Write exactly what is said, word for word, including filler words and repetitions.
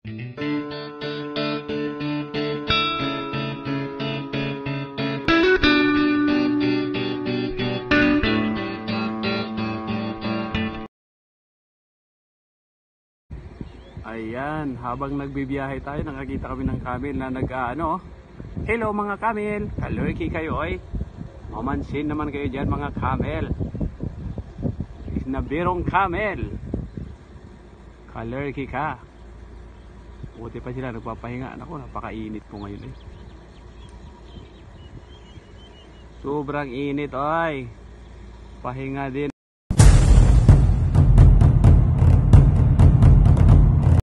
Ayan, habang nagbibiyahe tayo, nakakita kami ng camel na nag-ano. Hello mga camel, kalurki kayo oy. Mamansin naman kayo dyan mga camel. Nabirong camel. Kalurki ka. Buti pa sila nagpapahinga. Naku, napakainit po ngayon eh. Sobrang init oy. Pahinga din.